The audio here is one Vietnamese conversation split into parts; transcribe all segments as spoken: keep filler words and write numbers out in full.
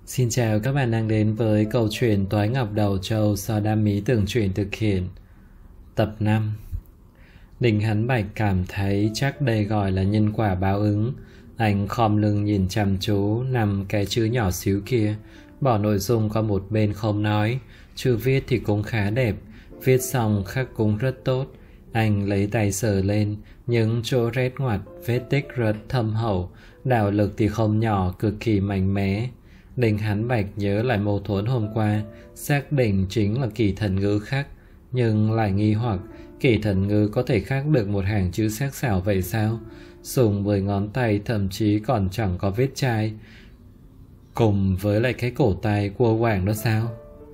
Xin chào các bạn đang đến với câu chuyện Toái Ngọc Đầu Trâu do Đam Mỹ Tưởng Truyện thực hiện. Tập năm. Đinh Hắn Bạch cảm thấy chắc đây gọi là nhân quả báo ứng. Anh khom lưng nhìn chăm chú nằm cái chữ nhỏ xíu kia, bỏ nội dung qua một bên không nói. Chữ viết thì cũng khá đẹp, viết xong khắc cũng rất tốt. Anh lấy tay sờ lên, những chỗ rét ngoặt, vết tích rất thâm hậu, đạo lực thì không nhỏ, cực kỳ mạnh mẽ. Đinh Hắn Bạch nhớ lại mâu thuẫn hôm qua, xác định chính là Kỳ Thần Ngữ khắc, nhưng lại nghi hoặc Kỳ Thần Ngữ có thể khắc được một hàng chữ sắc sảo vậy sao? Dùng mười ngón tay thậm chí còn chẳng có vết chai, cùng với lại cái cổ tay cua quảng đó sao?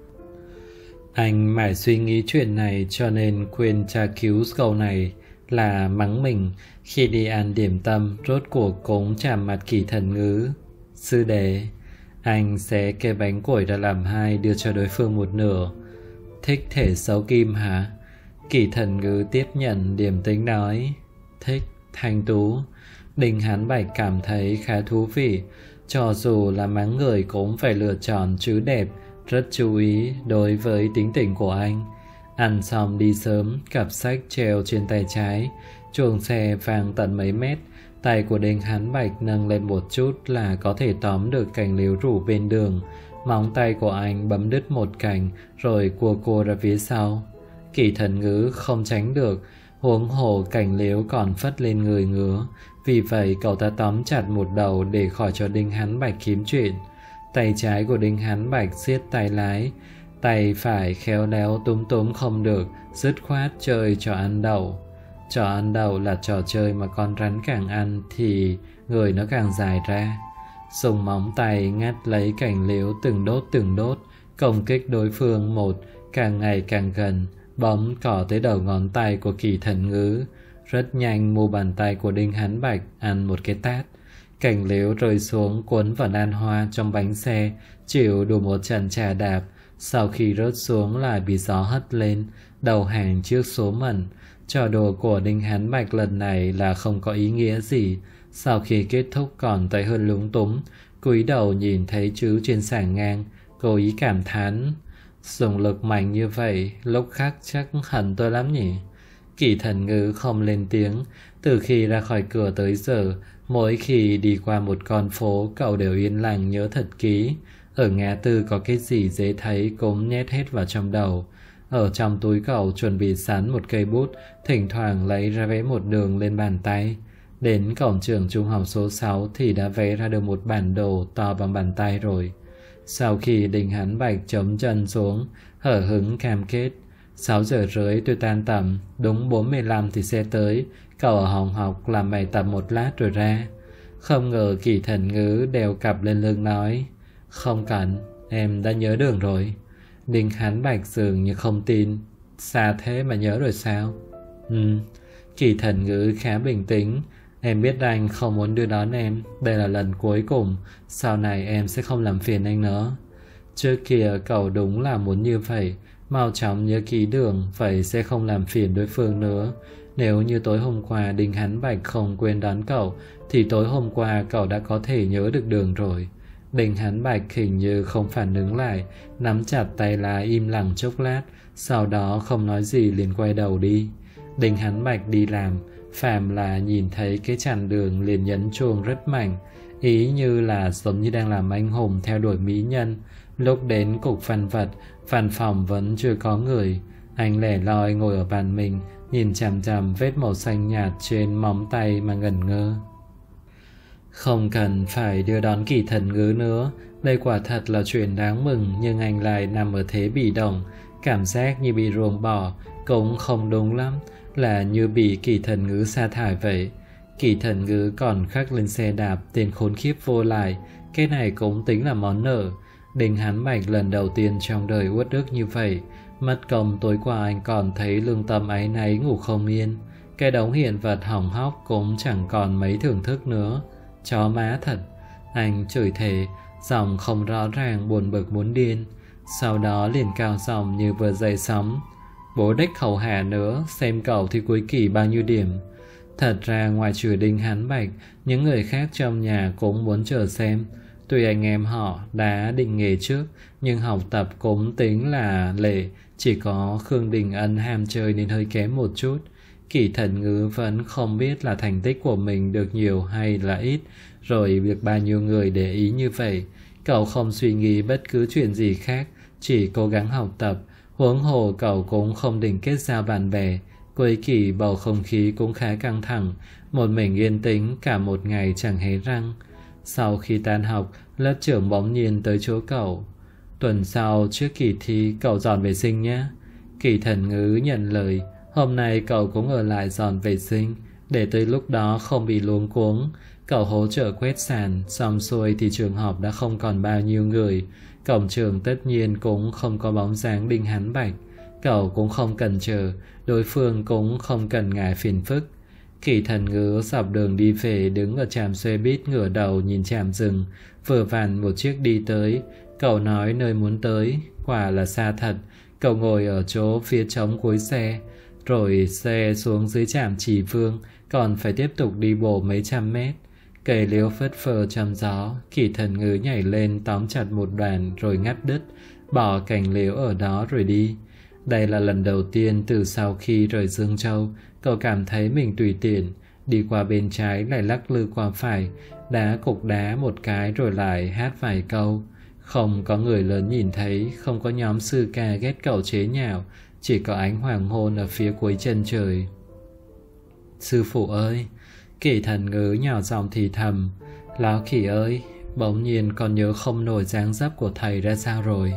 Anh mãi suy nghĩ chuyện này cho nên quên tra cứu câu này là mắng mình. Khi đi ăn điểm tâm, rốt cuộc cũng chạm mặt Kỳ Thần Ngữ. Sư đệ, anh sẽ kê bánh củi ra làm hai, đưa cho đối phương một nửa. Thích thể xấu kim hả? Kỳ Thần Ngữ tiếp nhận, điềm tĩnh nói. Thích, thanh tú. Đinh Hắn Bạch cảm thấy khá thú vị. Cho dù là mắng người cũng phải lựa chọn chữ đẹp, rất chú ý đối với tính tình của anh. Ăn xong đi sớm, cặp sách treo trên tay trái, chuông xe vang tận mấy mét. Tay của Đinh Hắn Bạch nâng lên một chút là có thể tóm được cành liễu rủ bên đường. Móng tay của anh bấm đứt một cành rồi cua cua ra phía sau. Kỳ Thần Ngữ không tránh được, huống hồ cành liễu còn phất lên người ngứa. Vì vậy cậu ta tóm chặt một đầu để khỏi cho Đinh Hắn Bạch kiếm chuyện. Tay trái của Đinh Hắn Bạch siết tay lái, tay phải khéo léo túm túm không được, dứt khoát chơi trò ăn đậu. Trò ăn đậu là trò chơi mà con rắn càng ăn thì người nó càng dài ra. Dùng móng tay ngắt lấy cành liễu từng đốt từng đốt, công kích đối phương một, càng ngày càng gần, bóng cỏ tới đầu ngón tay của Kỳ Thần Ngữ. Rất nhanh mu bàn tay của Đinh Hắn Bạch ăn một cái tát. Cành liễu rơi xuống cuốn vào nan hoa trong bánh xe, chịu đủ một trận chà đạp. Sau khi rớt xuống lại bị gió hất lên, đầu hàng trước số mẩn. Trò đùa của Đinh Hắn Bạch lần này là không có ý nghĩa gì. Sau khi kết thúc còn tới hơn lúng túng, cúi đầu nhìn thấy chữ trên sảng ngang, cố ý cảm thán. Dùng lực mạnh như vậy, lúc khác chắc hận tôi lắm nhỉ? Kỳ Thần Ngữ không lên tiếng. Từ khi ra khỏi cửa tới giờ, mỗi khi đi qua một con phố, cậu đều yên lặng nhớ thật kỹ. Ở ngã tư có cái gì dễ thấy cũng nhét hết vào trong đầu. Ở trong túi cậu chuẩn bị sẵn một cây bút, thỉnh thoảng lấy ra vẽ một đường lên bàn tay. Đến cổng trường trung học số sáu thì đã vẽ ra được một bản đồ to bằng bàn tay rồi. Sau khi Đinh Hắn Bạch chống chân xuống, hở hứng cam kết. Sáu giờ rưỡi tôi tan tầm, đúng bốn mươi lăm thì xe tới. Cậu ở phòng học làm bài tập một lát rồi ra. Không ngờ Kỳ Thần Ngữ đeo cặp lên lưng nói. Không cần, em đã nhớ đường rồi. Đinh Hắn Bạch dường như không tin. Xa thế mà nhớ rồi sao? Ừ. Kỳ Thần Ngữ khá bình tĩnh. Em biết anh không muốn đưa đón em. Đây là lần cuối cùng. Sau này em sẽ không làm phiền anh nữa. Trước kia cậu đúng là muốn như vậy, mau chóng nhớ kỹ đường, vậy sẽ không làm phiền đối phương nữa. Nếu như tối hôm qua Đinh Hắn Bạch không quên đón cậu, thì tối hôm qua cậu đã có thể nhớ được đường rồi. Đinh Hắn Bạch hình như không phản ứng lại, nắm chặt tay lái im lặng chốc lát, sau đó không nói gì liền quay đầu đi. Đinh Hắn Bạch đi làm, phàm là nhìn thấy cái chặn đường liền nhấn chuông rất mạnh, ý như là giống như đang làm anh hùng theo đuổi mỹ nhân. Lúc đến cục văn vật, văn phòng vẫn chưa có người. Anh lẻ loi ngồi ở bàn mình, nhìn chằm chằm vết màu xanh nhạt trên móng tay mà ngẩn ngơ. Không cần phải đưa đón Kỳ Thần Ngữ nữa, đây quả thật là chuyện đáng mừng, nhưng anh lại nằm ở thế bị động, cảm giác như bị ruồng bỏ, cũng không đúng lắm, là như bị Kỳ Thần Ngữ sa thải vậy. Kỳ Thần Ngữ còn khắc lên xe đạp tên khốn khiếp vô lại, cái này cũng tính là món nợ. Đinh Hắn Bạch lần đầu tiên trong đời uất ức như vậy. Mất công tối qua anh còn thấy lương tâm áy náy ngủ không yên. Cái đống hiện vật hỏng hóc cũng chẳng còn mấy thưởng thức nữa. Chó má thật. Anh chửi thề, giọng không rõ ràng, buồn bực muốn điên. Sau đó liền cao giọng như vừa dậy sóng. Bố đếch hầu hạ nữa, xem cậu thì cuối kỳ bao nhiêu điểm. Thật ra ngoài trừ Đinh Hắn Bạch, những người khác trong nhà cũng muốn chờ xem. Tuy anh em họ đã định nghề trước, nhưng học tập cũng tính là lệ, chỉ có Khương Đình Ân ham chơi nên hơi kém một chút. Kỷ Thần Ngữ vẫn không biết là thành tích của mình được nhiều hay là ít, rồi việc bao nhiêu người để ý như vậy. Cậu không suy nghĩ bất cứ chuyện gì khác, chỉ cố gắng học tập. Huống hồ cậu cũng không định kết giao bạn bè. Cuối kỳ bầu không khí cũng khá căng thẳng, một mình yên tĩnh cả một ngày chẳng hé răng. Sau khi tan học, lớp trưởng bỗng nhiên tới chỗ cậu. Tuần sau trước kỳ thi cậu dọn vệ sinh nhé. Kỷ Thần Ngữ nhận lời. Hôm nay cậu cũng ở lại dọn vệ sinh, để tới lúc đó không bị luống cuống. Cậu hỗ trợ quét sàn, xong xuôi thì trường học đã không còn bao nhiêu người. Cổng trường tất nhiên cũng không có bóng dáng Đinh Hán Bạch. Cậu cũng không cần chờ, đối phương cũng không cần ngại phiền phức. Kỷ Thần Ngữ dọc đường đi về đứng ở trạm xe buýt ngửa đầu nhìn trạm dừng. Vừa vặn một chiếc đi tới. Cậu nói nơi muốn tới, quả là xa thật. Cậu ngồi ở chỗ phía trống cuối xe, rồi xe xuống dưới trạm Chỉ Vương, còn phải tiếp tục đi bộ mấy trăm mét. Cây liễu phất phơ trong gió, Kỷ Thần Ngữ nhảy lên tóm chặt một đoạn rồi ngắt đứt, bỏ cành liễu ở đó rồi đi. Đây là lần đầu tiên từ sau khi rời Dương Châu, cậu cảm thấy mình tùy tiện, đi qua bên trái lại lắc lư qua phải, đá cục đá một cái rồi lại hát vài câu. Không có người lớn nhìn thấy, không có nhóm sư ca ghét cậu chế nhạo, chỉ có ánh hoàng hôn ở phía cuối chân trời. Sư phụ ơi! Kỷ Thần Ngữ nhỏ giọng thì thầm. Lão Kỷ ơi! Bỗng nhiên còn nhớ không nổi dáng dấp của thầy ra sao rồi.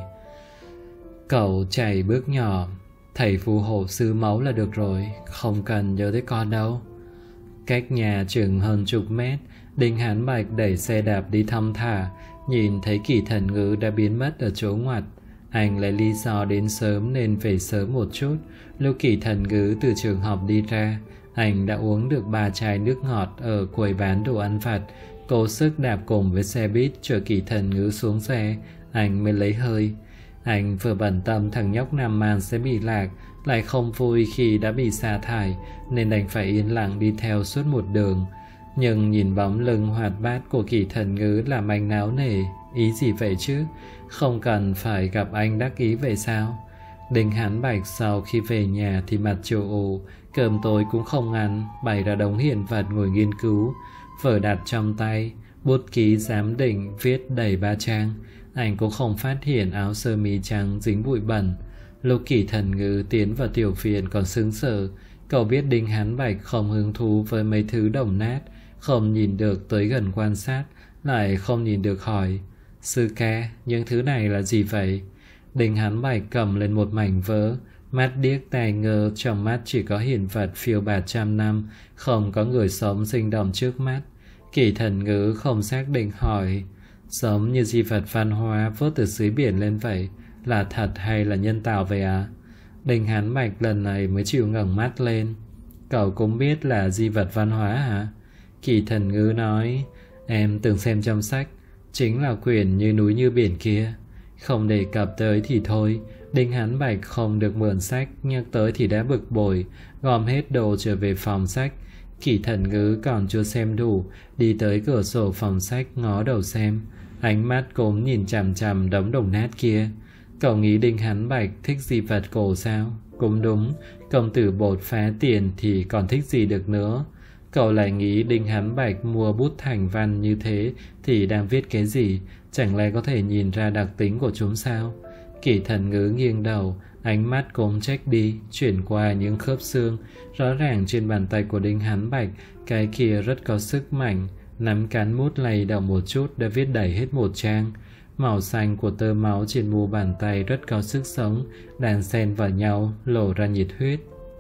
Cậu chạy bước nhỏ. Thầy phù hộ sư mẫu là được rồi, không cần nhớ tới con đâu. Cách nhà chừng hơn chục mét, Đinh Hán Bạch đẩy xe đạp đi thong thả, nhìn thấy Kỷ Thần Ngữ đã biến mất ở chỗ ngoặt. Anh lấy lý do đến sớm nên về sớm một chút. Lúc Kỷ Thần Ngữ từ trường học đi ra, anh đã uống được ba chai nước ngọt ở quầy bán đồ ăn vặt. Cố sức đạp cùng với xe buýt chở Kỷ Thần Ngữ xuống xe, anh mới lấy hơi. Anh vừa bận tâm thằng nhóc Nam Man sẽ bị lạc, lại không vui khi đã bị sa thải, nên đành phải yên lặng đi theo suốt một đường. Nhưng nhìn bóng lưng hoạt bát của Kỷ Thần Ngữ làm anh náo nề. Ý gì vậy chứ? Không cần phải gặp anh đắc ý vậy sao? Đinh Hán Bạch sau khi về nhà thì mặt trầu ủ, cơm tối cũng không ăn, bày ra đống hiện vật ngồi nghiên cứu. Vở đặt trong tay, bút ký giám định viết đầy ba trang. Anh cũng không phát hiện áo sơ mi trắng dính bụi bẩn. Lúc Kỷ Thần Ngữ tiến vào tiểu viện còn sững sờ. Cậu biết Đinh Hán Bạch không hứng thú với mấy thứ đồng nát, không nhìn được tới gần quan sát, lại không nhìn được hỏi: Sư ca, những thứ này là gì vậy? Đinh Hán Bạch cầm lên một mảnh vỡ, mắt điếc tai ngơ, trong mắt chỉ có hiện vật phiêu bạt trăm năm, không có người sống sinh động trước mắt. Kỷ Thần Ngữ không xác định hỏi: Giống như di vật văn hóa vớt từ dưới biển lên vậy, là thật hay là nhân tạo vậy à? Đinh Hán Bạch lần này mới chịu ngẩng mắt lên. Cậu cũng biết là di vật văn hóa hả? Kỷ Thần Ngữ nói: Em từng xem trong sách, chính là quyển Như núi như biển kia. Không đề cập tới thì thôi. Đinh Hán Bạch không được mượn sách, nhắc tới thì đã bực bội, gom hết đồ trở về phòng sách. Kỷ Thần Ngữ còn chưa xem đủ, đi tới cửa sổ phòng sách ngó đầu xem. Ánh mắt cũng nhìn chằm chằm đống đồng nát kia. Cậu nghĩ Đinh Hán Bạch thích di vật cổ sao? Cũng đúng, công tử bột phá tiền thì còn thích gì được nữa. Cậu lại nghĩ Đinh Hán Bạch mua bút thành văn như thế thì đang viết cái gì? Chẳng lẽ có thể nhìn ra đặc tính của chúng sao? Kỷ Thần Ngữ nghiêng đầu, ánh mắt cũng trách đi, chuyển qua những khớp xương. Rõ ràng trên bàn tay của Đinh Hán Bạch, cái kia rất có sức mạnh. Nắm cán bút lay động một chút đã viết đầy hết một trang. Màu xanh của tơ máu trên mu bàn tay rất có sức sống, đan xen vào nhau, lộ ra nhiệt huyết.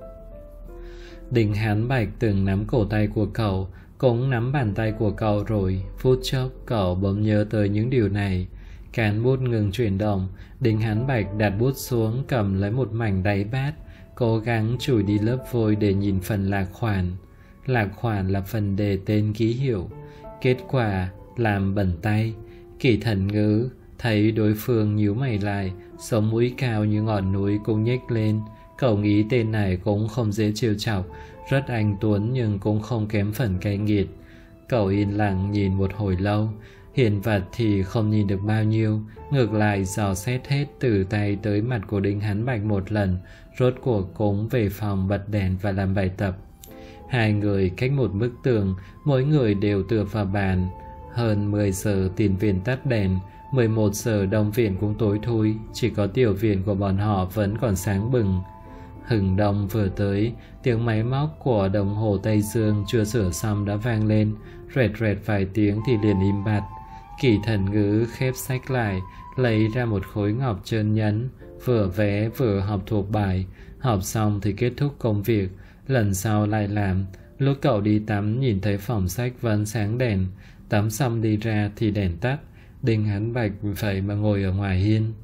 Đinh Hán Bạch từng nắm cổ tay của cậu, cũng nắm bàn tay của cậu rồi. Phút chốc cậu bỗng nhớ tới những điều này. Cán bút ngừng chuyển động, Đinh Hán Bạch đặt bút xuống, cầm lấy một mảnh đáy bát, cố gắng chùi đi lớp vôi để nhìn phần lạc khoản. Lạc khoản là phần đề tên ký hiệu. Kết quả làm bẩn tay. Kỷ Thần Ngữ thấy đối phương nhíu mày lại, sống mũi cao như ngọn núi cũng nhếch lên. Cậu nghĩ tên này cũng không dễ trêu chọc, rất anh tuấn nhưng cũng không kém phần cay nghiệt. Cậu yên lặng nhìn một hồi lâu, Hiện vật thì không nhìn được bao nhiêu, ngược lại dò xét hết từ tay tới mặt của Đinh Hán Bạch một lần, rốt cuộc cũng về phòng bật đèn và làm bài tập. Hai người cách một bức tường, mỗi người đều tựa vào bàn. Hơn mười giờ tiền viện tắt đèn, mười một giờ đông viện cũng tối thui, chỉ có tiểu viện của bọn họ vẫn còn sáng bừng. Hừng đông vừa tới, tiếng máy móc của đồng hồ Tây Dương chưa sửa xong đã vang lên, rẹt rẹt vài tiếng thì liền im bặt. Kỷ Thần Ngữ khép sách lại, lấy ra một khối ngọc trơn nhẵn, vừa vẽ vừa học thuộc bài. Học xong thì kết thúc công việc, lần sau lại làm. Lúc cậu đi tắm nhìn thấy phòng sách vẫn sáng đèn, tắm xong đi ra thì đèn tắt. Đinh Hán Bạch vậy mà ngồi ở ngoài hiên.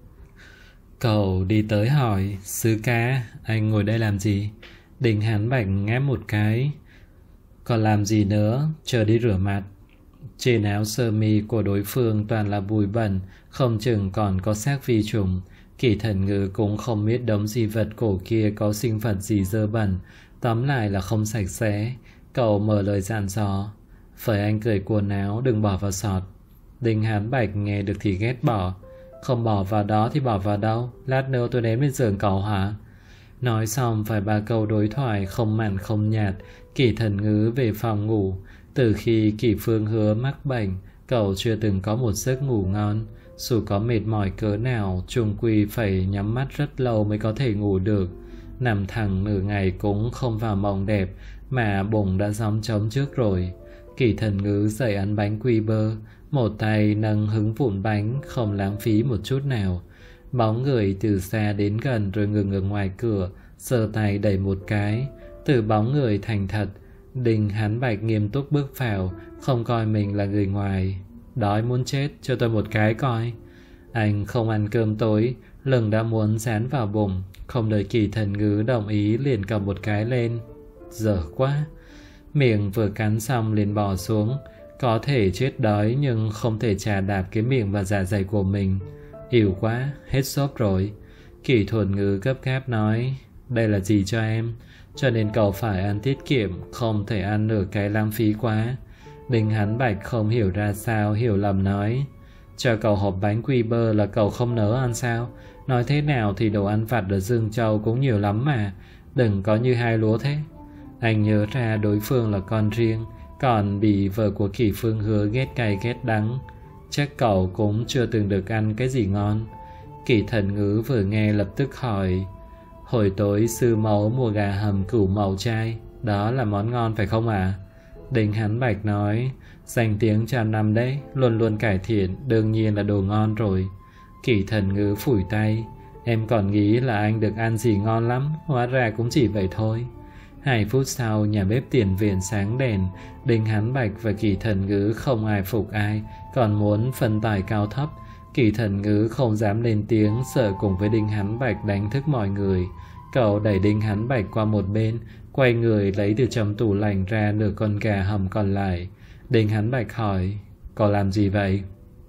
Cậu đi tới hỏi, sư ca, anh ngồi đây làm gì? Đinh Hán Bạch ngáp một cái. Còn làm gì nữa, chờ đi rửa mặt. Trên áo sơ mi của đối phương toàn là bụi bẩn, không chừng còn có xác vi trùng. Kỷ Thần Ngữ cũng không biết đống di vật cổ kia có sinh vật gì dơ bẩn, tóm lại là không sạch sẽ. Cậu mở lời dặn dò, phởi anh cởi quần áo, đừng bỏ vào sọt. Đinh Hán Bạch nghe được thì ghét bỏ. Không bỏ vào đó thì bỏ vào đâu, lát nữa tôi ném lên giường cậu hả? Nói xong vài ba câu đối thoại không mặn không nhạt, Kỷ Thần Ngữ về phòng ngủ. Từ khi Kỷ Phương Hứa mắc bệnh, cậu chưa từng có một giấc ngủ ngon. Dù có mệt mỏi cỡ nào, chung quy phải nhắm mắt rất lâu mới có thể ngủ được. Nằm thẳng nửa ngày cũng không vào mộng đẹp, mà bụng đã gióng trống trước rồi. Kỷ Thần Ngữ dậy ăn bánh quy bơ, một tay nâng hứng vụn bánh, không lãng phí một chút nào. Bóng người từ xa đến gần rồi ngừng ở ngoài cửa, giơ tay đẩy một cái. Từ bóng người thành thật, Đinh Hán Bạch nghiêm túc bước vào, không coi mình là người ngoài. Đói muốn chết, cho tôi một cái coi. Anh không ăn cơm tối, lưng đã muốn dán vào bụng. Không đợi Kỷ Thần Ngữ đồng ý liền cầm một cái lên. Dở quá. Miệng vừa cắn xong liền bỏ xuống. Có thể chết đói nhưng không thể chà đạp cái miệng và dạ dày của mình. Yếu quá, hết xốp rồi. Kỷ Thuần Ngữ gấp gáp nói, đây là gì cho em? Cho nên cậu phải ăn tiết kiệm, không thể ăn nửa cái lãng phí quá. Đinh Hán Bạch không hiểu ra sao, hiểu lầm nói, cho cậu hộp bánh quy bơ là cậu không nỡ ăn sao? Nói thế nào thì đồ ăn vặt ở Dương Châu cũng nhiều lắm mà, đừng có như hai lúa thế. Anh nhớ ra đối phương là con riêng, còn bị vợ của Kỷ Phương Hứa ghét cay ghét đắng. Chắc cậu cũng chưa từng được ăn cái gì ngon. Kỷ Thần Ngữ vừa nghe lập tức hỏi, hồi tối sư mẫu mua gà hầm củ màu chai, đó là món ngon phải không ạ? À? Đinh Hán Bạch nói, danh tiếng trăm năm đấy, luôn luôn cải thiện, đương nhiên là đồ ngon rồi. Kỷ Thần Ngữ phủi tay, em còn nghĩ là anh được ăn gì ngon lắm, hóa ra cũng chỉ vậy thôi. Hai phút sau, nhà bếp tiền viện sáng đèn, Đinh Hán Bạch và Kỷ Thần Ngữ không ai phục ai, còn muốn phân tài cao thấp. Kỷ Thần Ngữ không dám lên tiếng, sợ cùng với Đinh Hán Bạch đánh thức mọi người. Cậu đẩy Đinh Hán Bạch qua một bên, quay người lấy từ trong tủ lạnh ra nửa con gà hầm còn lại. Đinh Hán Bạch hỏi, cậu làm gì vậy?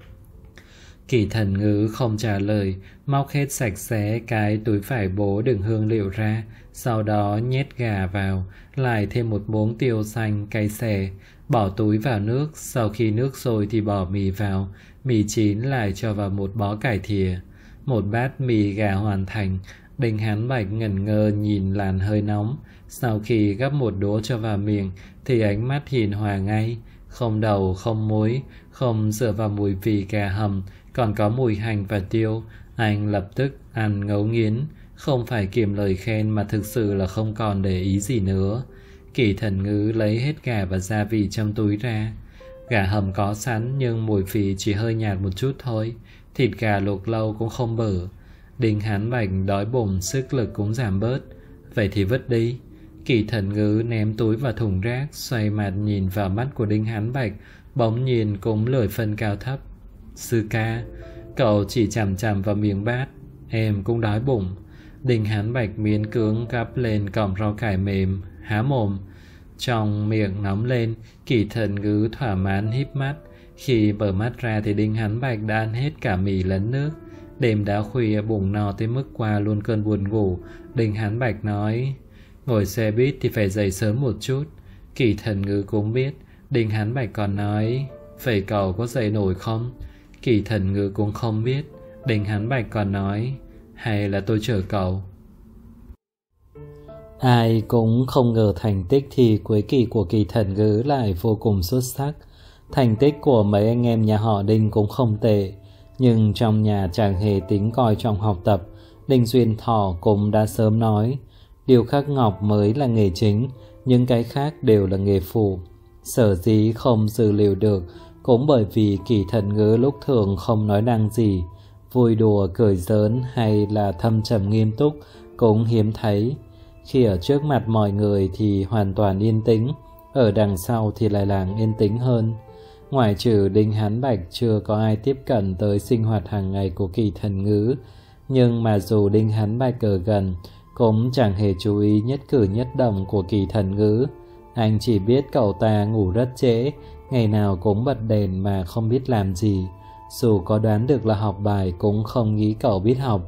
Kỷ Thần Ngữ không trả lời, móc hết sạch sẽ cái túi vải bố đựng hương liệu ra, sau đó nhét gà vào, lại thêm một muỗng tiêu xanh cay xè, bỏ túi vào nước. Sau khi nước sôi thì bỏ mì vào, mì chín lại cho vào một bó cải thìa. Một bát mì gà hoàn thành. Đinh Hán Bạch ngẩn ngơ nhìn làn hơi nóng. Sau khi gắp một đũa cho vào miệng thì ánh mắt hiền hòa ngay, không đầu không muối, không dựa vào mùi vị gà hầm, còn có mùi hành và tiêu. Anh lập tức ăn ngấu nghiến, không phải kiềm lời khen mà thực sự là không còn để ý gì nữa. Kỷ Thần Ngữ lấy hết gà và gia vị trong túi ra. Gà hầm có sẵn nhưng mùi vị chỉ hơi nhạt một chút thôi, thịt gà luộc lâu cũng không bở. Đinh Hán Bạch đói bụng, sức lực cũng giảm bớt. Vậy thì vứt đi. Kỷ Thần Ngữ ném túi vào thùng rác, xoay mặt nhìn vào mắt của Đinh Hán Bạch, bỗng nhìn cũng lời phân cao thấp. Sư ca. Cậu chỉ chằm chằm vào miếng bát. Em cũng đói bụng. Đinh Hán Bạch miễn cưỡng gắp lên cọng rau cải mềm, há mồm. Trong miệng nóng lên, Kỷ Thần Ngữ thỏa mãn híp mắt. Khi mở mắt ra thì Đinh Hán Bạch đã ăn hết cả mì lẫn nước. Đêm đã khuya, bụng no tới mức qua luôn cơn buồn ngủ. Đinh Hán Bạch nói, ngồi xe buýt thì phải dậy sớm một chút. Kỷ Thần Ngữ cũng biết. Đinh Hán Bạch còn nói, Vậy cậu có dậy nổi không? Kỳ Thần Ngữ cũng không biết. Đinh Hán Bạch còn nói, hay là tôi chở cậu? Ai cũng không ngờ thành tích thi cuối kỳ của Kỳ Thần Ngữ lại vô cùng xuất sắc. Thành tích của mấy anh em nhà họ Đinh cũng không tệ, nhưng trong nhà chẳng hề tính coi trọng học tập. Đinh Duyên Thọ cũng đã sớm nói, điêu khắc ngọc mới là nghề chính, những cái khác đều là nghề phụ. Sở dĩ không dự liệu được cũng bởi vì Kỳ Thần Ngữ lúc thường không nói năng gì, vui đùa cười giỡn hay là thâm trầm nghiêm túc cũng hiếm thấy. Khi ở trước mặt mọi người thì hoàn toàn yên tĩnh, ở đằng sau thì lại làng yên tĩnh hơn. Ngoại trừ Đinh Hán Bạch, chưa có ai tiếp cận tới sinh hoạt hàng ngày của Kỳ Thần Ngữ. Nhưng mà dù Đinh Hán Bạch ở gần, cũng chẳng hề chú ý nhất cử nhất động của Kỳ Thần Ngữ. Anh chỉ biết cậu ta ngủ rất trễ, ngày nào cũng bật đèn mà không biết làm gì. Dù có đoán được là học bài cũng không nghĩ cậu biết học.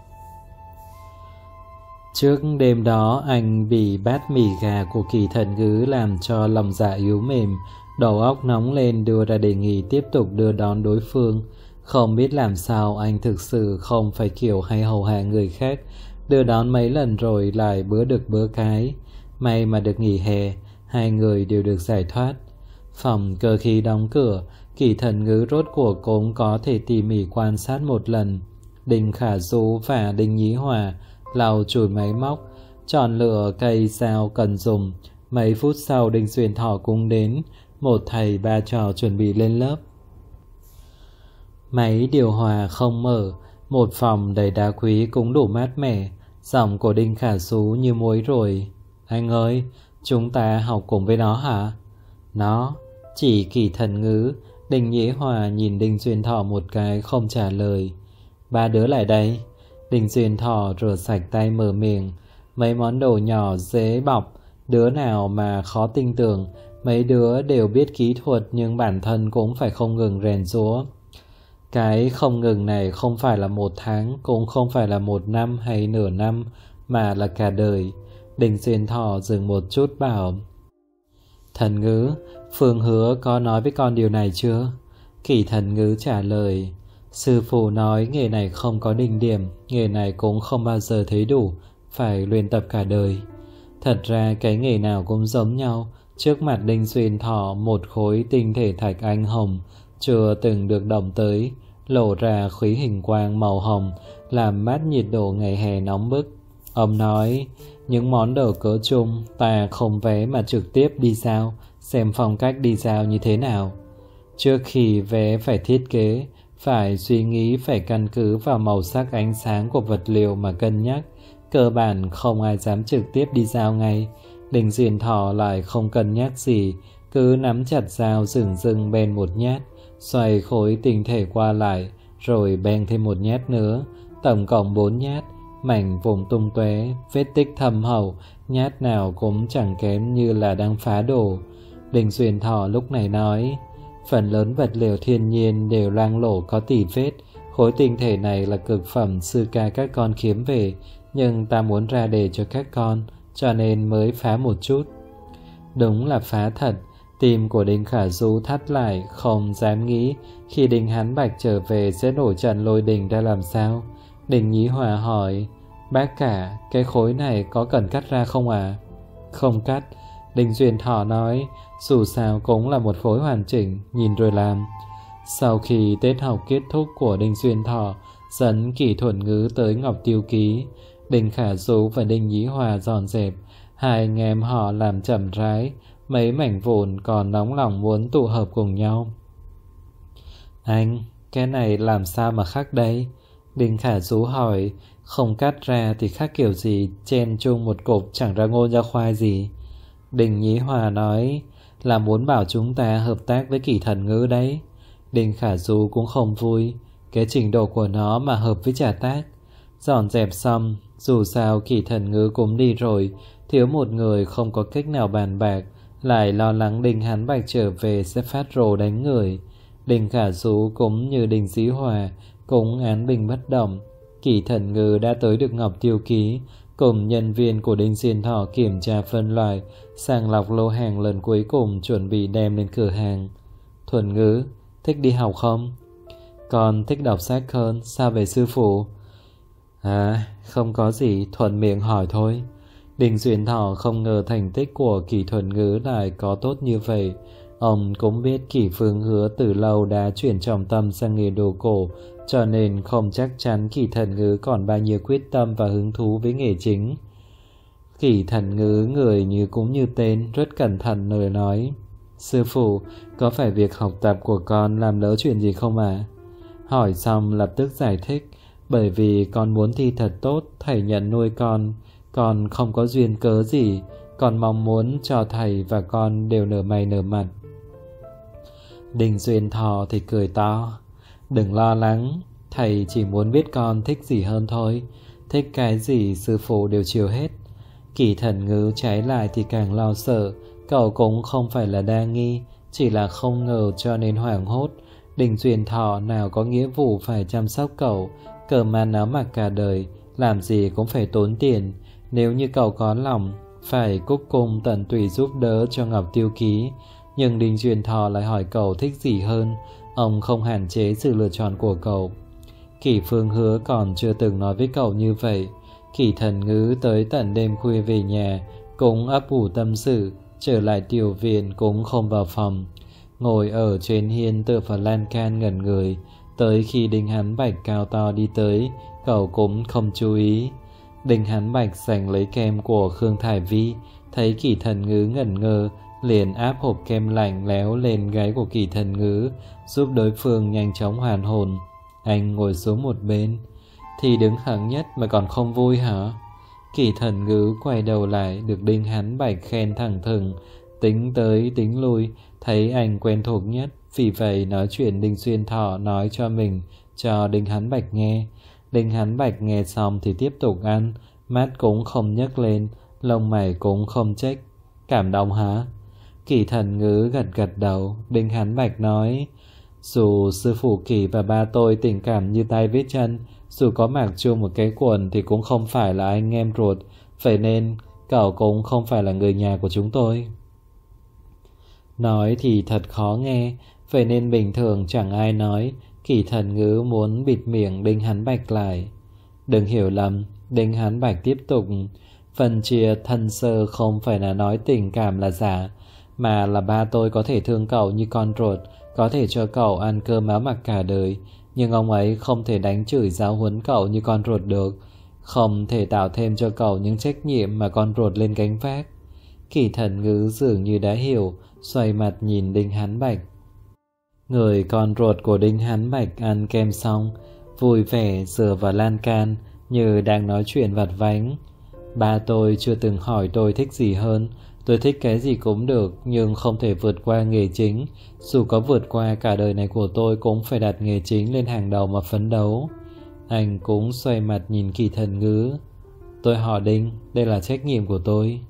Trước đêm đó anh bị bát mì gà của Kỳ Thần Ngữ làm cho lòng dạ yếu mềm, đầu óc nóng lên đưa ra đề nghị tiếp tục đưa đón đối phương. Không biết làm sao anh thực sự không phải kiểu hay hầu hạ người khác, đưa đón mấy lần rồi lại bữa được bữa cái. May mà được nghỉ hè, hai người đều được giải thoát. Phòng cơ khí đóng cửa, Kỳ Thần Ngữ rốt cuộc cũng có thể tỉ mỉ quan sát một lần. Đinh Khả Du và Đinh Nhí Hòa lau chùi máy móc, chọn lựa cây dao cần dùng. Mấy phút sau Đinh Duyên Thọ cũng đến, một thầy ba trò chuẩn bị lên lớp. Máy điều hòa không mở, một phòng đầy đá quý cũng đủ mát mẻ. Giọng của Đinh Khả Du như muối rồi. Anh ơi, chúng ta học cùng với nó hả? Nó chỉ Kỳ Thần Ngữ. Đinh Nhĩ Hòa nhìn Đinh Duyên Thọ một cái không trả lời. Ba đứa lại đây. Đinh Duyên Thọ rửa sạch tay mở miệng. Mấy món đồ nhỏ dễ bọc, đứa nào mà khó tin tưởng. Mấy đứa đều biết kỹ thuật, nhưng bản thân cũng phải không ngừng rèn giũa. Cái không ngừng này không phải là một tháng, cũng không phải là một năm hay nửa năm, mà là cả đời. Đinh Duyên Thọ dừng một chút bảo, Thần Ngữ, Phương Hứa có nói với con điều này chưa? Kỳ Thần Ngữ trả lời, sư phụ nói nghề này không có đỉnh điểm, nghề này cũng không bao giờ thấy đủ, phải luyện tập cả đời. Thật ra cái nghề nào cũng giống nhau. Trước mặt Đinh Duyên Thọ, một khối tinh thể thạch anh hồng chưa từng được động tới, lộ ra khí hình quang màu hồng, làm mát nhiệt độ ngày hè nóng bức. Ông nói, những món đồ cỡ chung ta không vé mà trực tiếp đi giao, xem phong cách đi giao như thế nào. Trước khi vé phải thiết kế, phải suy nghĩ, phải căn cứ vào màu sắc ánh sáng của vật liệu mà cân nhắc. Cơ bản không ai dám trực tiếp đi giao ngay. Đinh Duyên Thọ lại không cân nhắc gì, cứ nắm chặt dao dửng dưng bên một nhát, xoay khối tinh thể qua lại, rồi bèn thêm một nhát nữa, tổng cộng bốn nhát. Mảnh vùng tung tóe, vết tích thâm hậu, nhát nào cũng chẳng kém như là đang phá đồ. Đinh Duyên Thọ lúc này nói, phần lớn vật liệu thiên nhiên đều loang lổ có tỉ vết. Khối tinh thể này là cực phẩm sư ca các con kiếm về, nhưng ta muốn ra đề cho các con, cho nên mới phá một chút. Đúng là phá thật. Tim của Đinh Khả Du thắt lại, không dám nghĩ khi Đinh Hán Bạch trở về sẽ nổi trận lôi đình ra làm sao. Đinh Nhĩ Hòa hỏi, bác cả, cái khối này có cần cắt ra không à? Không cắt. Đinh Duyên Thọ nói, dù sao cũng là một khối hoàn chỉnh, nhìn rồi làm. Sau khi Tết học kết thúc của Đinh Duyên Thọ dẫn Kỳ Thuận Ngữ tới Ngọc Tiêu Ký, Đinh Khả Du và Đinh Nhĩ Hòa dọn dẹp. Hai anh em họ làm chậm rãi, mấy mảnh vụn còn nóng lòng muốn tụ hợp cùng nhau. Anh, cái này làm sao mà khắc đây? Đinh Khả Du hỏi, không cắt ra thì khắc kiểu gì, chen chung một cục chẳng ra ngô ra khoai gì. Đinh Nhĩ Hòa nói, là muốn bảo chúng ta hợp tác với Kỳ Thần Ngữ đấy. Đinh Khả Du cũng không vui, cái trình độ của nó mà hợp với Trà Tác. Dọn dẹp xong, dù sao Kỳ Thần Ngữ cũng đi rồi, thiếu một người không có cách nào bàn bạc, lại lo lắng Đinh Hán Bạch trở về sẽ phát rồ đánh người. Đinh Khả Du cũng như Đinh Dĩ Hòa cũng án binh bất động. Kỳ Thần Ngữ đã tới được Ngọc Tiêu Ký, cùng nhân viên của Đinh Duyên Thọ kiểm tra phân loại, sàng lọc lô hàng lần cuối cùng chuẩn bị đem lên cửa hàng. Thuần ngữ: thích đi học không? Con thích đọc sách hơn, sao về sư phụ? À, không có gì, thuận miệng hỏi thôi. Đình Duyên Thọ không ngờ thành tích của Kỷ Thuần Ngữ lại có tốt như vậy. Ông cũng biết Kỷ Phương Hứa từ lâu đã chuyển trọng tâm sang nghề đồ cổ, cho nên không chắc chắn Kỷ Thuần Ngữ còn bao nhiêu quyết tâm và hứng thú với nghề chính. Kỷ Thuần Ngữ người như cũng như tên, rất cẩn thận lời nói: sư phụ, có phải việc học tập của con làm lỡ chuyện gì không ạ? À? Hỏi xong lập tức giải thích: bởi vì con muốn thi thật tốt, thầy nhận nuôi con, con không có duyên cớ gì, con mong muốn cho thầy và con đều nở mày nở mặt. Đình Duyên Thọ thì cười to: đừng lo lắng, thầy chỉ muốn biết con thích gì hơn thôi, thích cái gì sư phụ đều chiều hết. Kỷ Thuần Ngữ trái lại thì càng lo sợ, cậu cũng không phải là đa nghi, chỉ là không ngờ cho nên hoảng hốt. Đình Duyên Thọ nào có nghĩa vụ phải chăm sóc cậu, cơm ăn áo mặc cả đời, làm gì cũng phải tốn tiền. Nếu như cậu có lòng, phải cúc cung tận tụy giúp đỡ cho Ngọc Tiêu Ký. Nhưng Đình Duyên Thọ lại hỏi cậu thích gì hơn, ông không hạn chế sự lựa chọn của cậu. Kỷ Phương Hứa còn chưa từng nói với cậu như vậy. Kỷ Thuần Ngữ tới tận đêm khuya về nhà, cũng ấp ủ tâm sự, trở lại tiểu viện cũng không vào phòng. Ngồi ở trên hiên tựa vào lan can ngẩn người, tới khi Đinh Hán Bạch cao to đi tới, cậu cũng không chú ý. Đinh Hán Bạch giành lấy kem của Khương Thải Vi, thấy Kỷ Thuần Ngữ ngẩn ngơ, liền áp hộp kem lạnh léo lên gáy của Kỷ Thuần Ngữ, giúp đối phương nhanh chóng hoàn hồn. Anh ngồi xuống một bên. Thì đứng hạng nhất mà còn không vui hả? Kỷ Thuần Ngữ quay đầu lại, được Đinh Hán Bạch khen thẳng thừng, tính tới tính lui, thấy anh quen thuộc nhất, vì vậy nói chuyện Đinh Duyên Thọ nói cho mình cho Đinh Hán Bạch nghe. Đinh Hán Bạch nghe xong thì tiếp tục ăn, mắt cũng không nhấc lên, lông mày cũng không chếch. Cảm động hả? Kỷ Thuần Ngữ gật gật đầu. Đinh Hán Bạch nói: dù sư phụ Kỷ và ba tôi tình cảm như tay với chân, dù có mặc chung một cái quần thì cũng không phải là anh em ruột, vậy nên cậu cũng không phải là người nhà của chúng tôi. Nói thì thật khó nghe, vậy nên bình thường chẳng ai nói. Kỷ Thuần Ngữ muốn bịt miệng Đinh Hán Bạch lại. Đừng hiểu lầm, Đinh Hán Bạch tiếp tục: phần chia thân sơ không phải là nói tình cảm là giả, mà là ba tôi có thể thương cậu như con ruột, có thể cho cậu ăn cơm áo mặc cả đời, nhưng ông ấy không thể đánh chửi giáo huấn cậu như con ruột được, không thể tạo thêm cho cậu những trách nhiệm mà con ruột lên gánh vác. Kỷ Thuần Ngữ dường như đã hiểu, xoay mặt nhìn Đinh Hán Bạch. Người con ruột của Đinh Hán Bạch ăn kem xong, vui vẻ dựa vào lan can như đang nói chuyện vặt vãnh. Ba tôi chưa từng hỏi tôi thích gì hơn. Tôi thích cái gì cũng được, nhưng không thể vượt qua nghề chính. Dù có vượt qua, cả đời này của tôi cũng phải đặt nghề chính lên hàng đầu mà phấn đấu. Anh cũng xoay mặt nhìn Kỷ Thuần Ngữ. Tôi hỏi Đinh, đây là trách nhiệm của tôi.